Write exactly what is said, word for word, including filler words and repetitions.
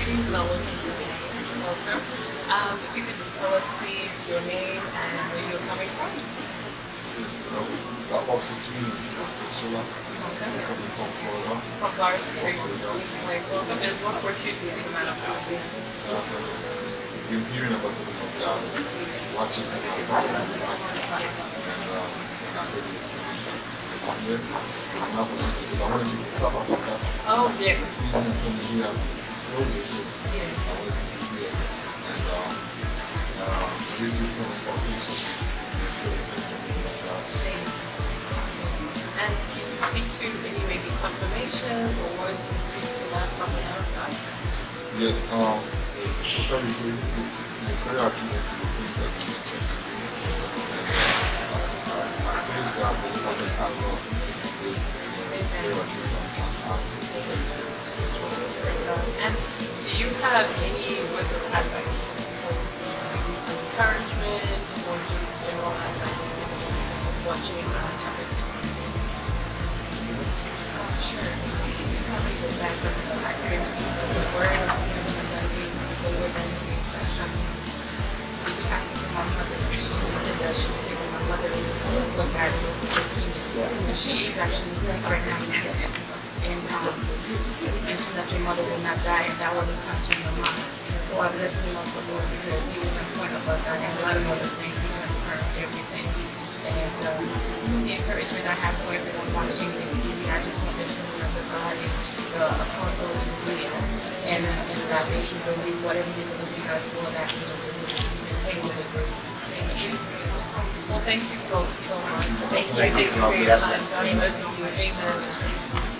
Properties, and I'll look into the culture. Um, if you could just tell us, please, your name and where you're coming from. It's, um, it's our office in Sola. Okay. Coming from Florida. From Florida. Great. Like, welcome, and what brought you to see the manufacturing? Uh, we've been hearing about the uh, watching the manufacturing and um, not really listening. It's an opportunity because I wanted to do South Africa. Oh, yes. Seeing them coming here, this is closer, so Yes. I wanted to be here. And um, uh, receive some importation. And can you speak to any maybe confirmations or words you received from that from America? Yes, um, very good. It's, it's very accurate to the things that you mentioned. And uh, I, I praise God that it wasn't time lost in taking place. It's very accurate on time. Very good. So it's well. And do you have any words of advice? Maybe some encouragement or just general advice for watching uh, Chapters? Sure. Probably the best of the accurate the word of the word that you asked me for my mother. She said that she said that my mother looked at it was working. And she is actually sick right now. And, um, and she that your mother will not die, and that wasn't touching your mom. So I bless the Lord for the Lord because he was a point of us, and a lot of other things, he confirmed everything. And um, the encouragement I have for everyone watching this T V, I just want them to remember God and the apostle is real. And, uh, and that they should believe whatever they believe God for, that they will believe the grace. Thank you. Well, thank you both so much. Thank you. Thank you very much. God bless you. Amen.